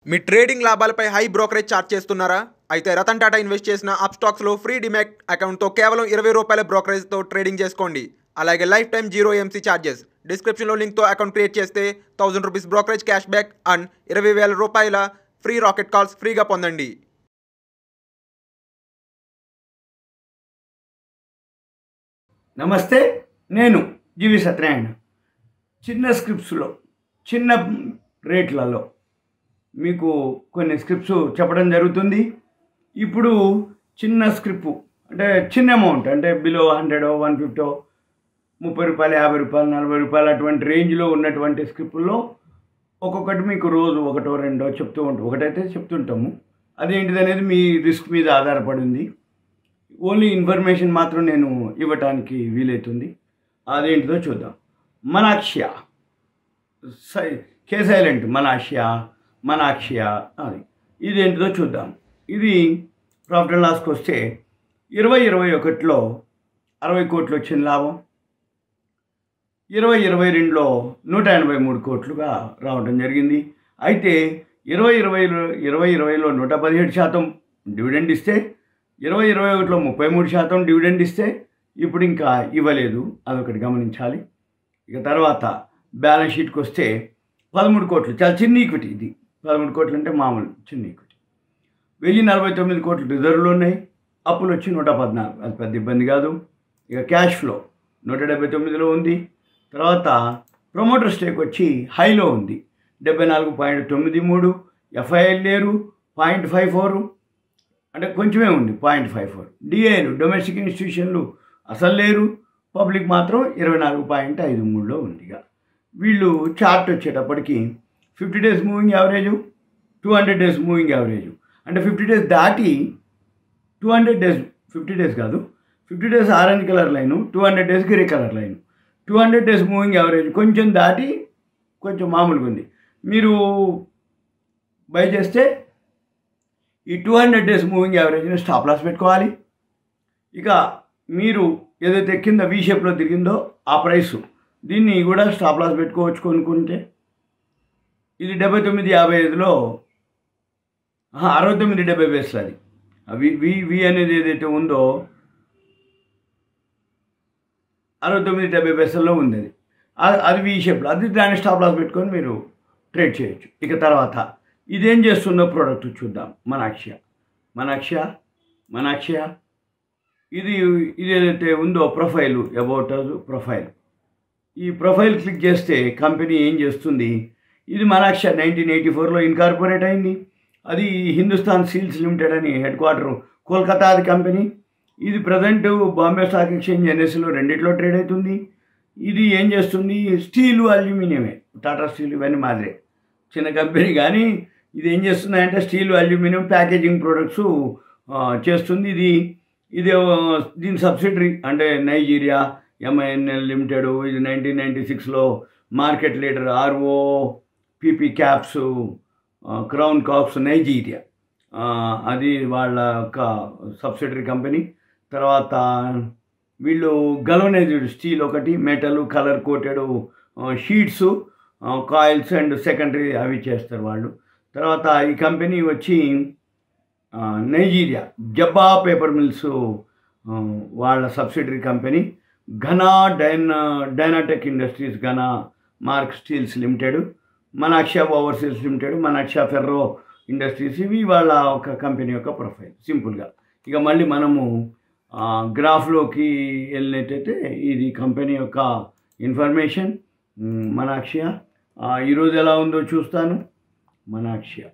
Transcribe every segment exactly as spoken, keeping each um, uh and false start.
మీ trading లాభాలపై high brokerage charge చేస్తున్నారా? అయితే రతన్ టాటా ఇన్వెస్ట్ చేసిన అప్స్టాక్స్లో ఫ్రీ డిమాట్ అకౌంట్తో కేవలం ఇరవై రూపాయల బ్రోకరేజ్తో ట్రేడింగ్ చేసుకోండి. అలాగే life time zero MC charges. డిస్క్రిప్షన్లో లింక్తో అకౌంట్ క్రియేట్ చేస్తే thousand rupees brokerage cash back and ఇరవై వేల రూపాయల ఫ్రీ రాకెట్ కాల్స్ ఫ్రీగా పొందండి. నమస్తే, నేను జీవీసత్యనారాయణ. చిన్న స్క్రిప్ట్స్లో చిన్న రేట్లలో మీకు కొన్ని స్క్రిప్ట్స్ చెప్పడం జరుగుతుంది. ఇప్పుడు చిన్న స్క్రిప్ట్ అంటే చిన్న అమౌంట్ అంటే బిలో హండ్రెడ్ వన్ ఫిఫ్టీ ముప్పై రూపాయలు యాభై రూపాయలు నలభై రూపాయలు అటువంటి రేంజ్లో ఉన్నటువంటి స్క్రిప్ట్లో ఒక్కొక్కటి మీకు రోజు ఒకటో రెండో చెప్తూ ఉంటాం. ఒకటైతే చెప్తుంటాము, అదేంటిది అనేది మీ రిస్క్ మీద ఆధారపడింది. ఓన్లీ ఇన్ఫర్మేషన్ మాత్రం నేను ఇవ్వటానికి వీలవుతుంది. అదేంటిదో చూద్దాం. మనాక్షియా సై కే సైలెంట్ మనాక్షియా మనాక్షియా అది ఇదేంటిదో చూద్దాం. ఇది ప్రాఫిట్ అండ్ లాస్కి వస్తే ఇరవై ఇరవై ఒకటిలో అరవై కోట్లు వచ్చిన లాభం, ఇరవై ఇరవై రెండులో నూట ఎనభై మూడు కోట్లుగా రావడం జరిగింది. అయితే ఇరవై ఇరవై ఇరవై ఇరవైలో నూట పదిహేడు శాతం డివిడెండ్ ఇస్తే, ఇరవై ఇరవై ఒకటిలో ముప్పై మూడు శాతం డివిడెండ్ ఇస్తే ఇప్పుడు ఇంకా ఇవ్వలేదు, అదొకటి గమనించాలి. ఇక తర్వాత బ్యాలెన్స్ షీట్కి వస్తే పదమూడు కోట్లు, చాలా చిన్న ఈక్విటీ ఇది. పదమూడు కోట్లు అంటే మామూలు చిన్న ఈక్విటీ. వెయ్యి నలభై తొమ్మిది కోట్లు రిజర్వ్లు ఉన్నాయి, అప్పులు వచ్చి నూట పద్నాలుగు, అది పెద్ద ఇబ్బంది కాదు. ఇక క్యాష్ ఫ్లో నూట డెబ్బై తొమ్మిదిలో ఉంది. తర్వాత ప్రమోటర్ స్టేక్ వచ్చి హైలో ఉంది, డెబ్బై నాలుగు పాయింట్ తొమ్మిది మూడు. ఎఫ్ఐఎల్ లేరు, పాయింట్ ఫైవ్ ఫోర్ అంటే కొంచెమే ఉంది, పాయింట్ ఫైవ్ ఫోర్. డిఐలు డొమెస్టిక్ ఇన్స్టిట్యూషన్లు అసలు లేరు, పబ్లిక్ మాత్రం ఇరవై నాలుగు పాయింట్ ఐదు మూడులో ఉంది. ఇక వీళ్ళు చార్ట్ వచ్చేటప్పటికి fifty days moving average, two hundred days moving average, అంటే ఫిఫ్టీ డేస్ దాటి two hundred days fifty days కాదు, fifty days orange colour line, two hundred days grey colour line. Two hundred days moving average కొంచెం దాటి కొంచెం మామూలుగా ఉంది. మీరు buy చేస్తే ఈ టూ హండ్రెడ్ డేస్ మూవింగ్ యావరేజ్ని స్టాప్ లాస్ పెట్టుకోవాలి. ఇక మీరు ఏదైతే కింద వీ షేప్లో తిరిగిందో ఆ ప్రైసు, దీన్ని కూడా స్టాప్ లాస్ పెట్టుకోవచ్చు కొనుక్కుంటే. ఇది డెబ్బై తొమ్మిది యాభై ఐదులో అరవై తొమ్మిది డెబ్బై బేస్లు అది వి వి వి అనేది ఏదైతే ఉందో అరవై తొమ్మిది డెబ్బై బేస్లలో ఉంది. అది అది వీ షేప్లో, అది దాన్ని స్టాప్ లాస్ పెట్టుకొని మీరు ట్రేడ్ చేయొచ్చు. ఇక తర్వాత ఇదేం చేస్తుందో ప్రోడక్ట్ చూద్దాం. మనాక్షియా మనాక్షియా మనాక్షియా ఇది ఇది ఏదైతే ఉందో ప్రొఫైలు, అబౌట్ ప్రొఫైల్. ఈ ప్రొఫైల్ క్లిక్ చేస్తే కంపెనీ ఏం చేస్తుంది, ఇది మనాక్షియా నైన్టీన్ ఎయిటీ ఫోర్లో ఇన్కార్పొరేట్ అయింది. అది హిందుస్థాన్ సీల్స్ లిమిటెడ్ అని హెడ్ క్వార్టర్ కోల్కతా అది కంపెనీ. ఇది ప్రజెంట్ బాంబే స్టాక్ ఎక్స్చేంజ్ ఎన్ఎస్సిలో రెండిట్లో ట్రేడ్ అవుతుంది. ఇది ఏం చేస్తుంది, స్టీలు అల్యూమినియమే, టాటా స్టీల్ ఇవన్నీ మాదిరే చిన్న కంపెనీ, కానీ ఇది ఏం చేస్తున్నాయంటే స్టీల్ అల్యూమినియం ప్యాకేజింగ్ ప్రొడక్ట్స్ చేస్తుంది. ఇది ఇది దీని సబ్సిడరీ అంటే నైజీరియా ఎంఐఎన్ఎల్ లిమిటెడ్. ఇది నైన్టీన్ నైంటీ సిక్స్లో market leader RO PP caps crown caps Nigeria, అది వాళ్ళ యొక్క సబ్సిడరీ కంపెనీ. తర్వాత వీళ్ళు గల్వనైజ్డ్ స్టీల్ ఒకటి, metal colour coated sheets coils and secondary అవి చేస్తారు వాళ్ళు. తర్వాత ఈ కంపెనీ వచ్చి నైజీరియా జబ్బా పేపర్ మిల్స్ వాళ్ళ subsidiary company. Ghana Dyna Dynatech industries, Ghana mark steels limited, Manaksia overseas limited, Manaksia ferro industries, ఇవి వాళ్ళ ఒక కంపెనీ యొక్క ప్రొఫైల్ సింపుల్గా. ఇక మళ్ళీ మనము గ్రాఫ్లోకి వెళ్ళినట్టయితే ఇది కంపెనీ యొక్క ఇన్ఫర్మేషన్. మనాక్షియా ఈరోజు ఎలా ఉందో చూస్తాను. మనాక్షియా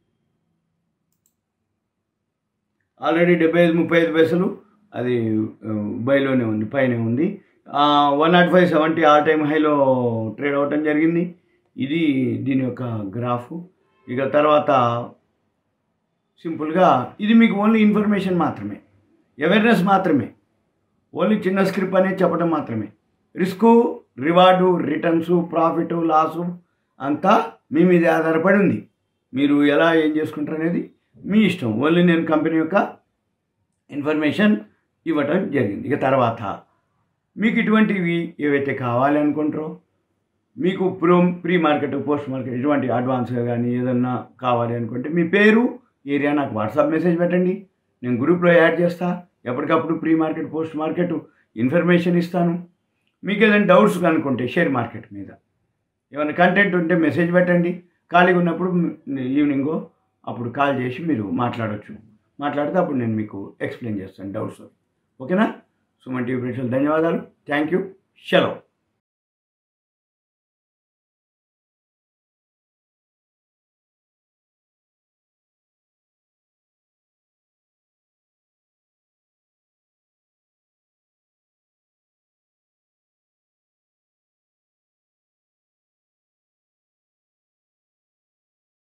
ఆల్రెడీ డెబ్బై ఐదు ముప్పై ఐదు పైసలు అది బైలోనే ఉంది, పైనే ఉంది. One nought five seventy all time హైలో ట్రేడ్ అవ్వటం జరిగింది. ఇది దీని యొక్క గ్రాఫ్. ఇక తర్వాత సింపుల్గా ఇది మీకు ఓన్లీ ఇన్ఫర్మేషన్ మాత్రమే, అవేర్నెస్ మాత్రమే, ఓన్లీ చిన్న స్క్రిప్ట్ అనేది చెప్పడం మాత్రమే. Risk reward returns profit loss అంతా మీ మీద ఆధారపడి ఉంది. మీరు ఎలా ఏం చేసుకుంటారు అనేది మీ ఇష్టం. ఓన్లీ నేను కంపెనీ యొక్క ఇన్ఫర్మేషన్ ఇవ్వటం జరిగింది. ఇక తర్వాత మీకు ఇటువంటివి ఏవైతే కావాలి అనుకుంటారో మీకు pro pre market post market ఇటువంటి అడ్వాన్స్గా కానీ ఏదన్నా కావాలి అనుకుంటే మీ పేరు ఏరియా నాకు వాట్సాప్ మెసేజ్ పెట్టండి, నేను గ్రూప్లో యాడ్ చేస్తా. ఎప్పటికప్పుడు pre market post market information ఇస్తాను. మీకు ఏదైనా డౌట్స్ అనుకుంటే షేర్ మార్కెట్ మీద ఏమైనా కంటెంట్ ఉంటే మెసేజ్ పెట్టండి. ఖాళీగా ఉన్నప్పుడు ఈవినింగో అప్పుడు కాల్ చేసి మీరు మాట్లాడవచ్చు. మాట్లాడితే అప్పుడు నేను మీకు ఎక్స్ప్లెయిన్ చేస్తాను డౌట్స్. ఓకేనా? సుమన్ టీవీ ప్రేక్షకులు ధన్యవాదాలు. Thank you. సెలవు.